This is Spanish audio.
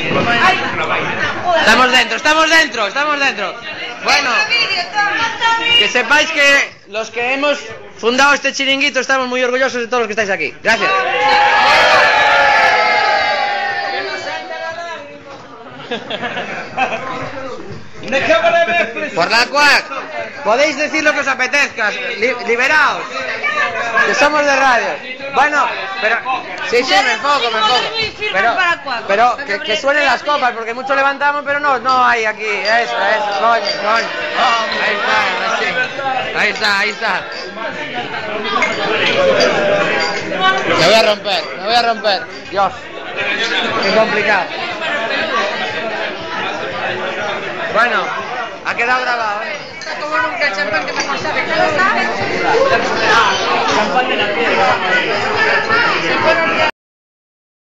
Estamos dentro, estamos dentro, estamos dentro. Bueno, que sepáis que los que hemos fundado este chiringuito estamos muy orgullosos de todos los que estáis aquí. Gracias. Por la cual podéis decir lo que os apetezca, liberaos, que somos de radio. Bueno, pero sí, me enfoco. Pero que suenen las copas, porque mucho levantamos, pero no hay aquí. Eso, coño. Ahí está. Me voy a romper. Dios, qué complicado. Bueno, ha quedado grabado, Como nunca el champán que mejor sabe. Champán de la piedra.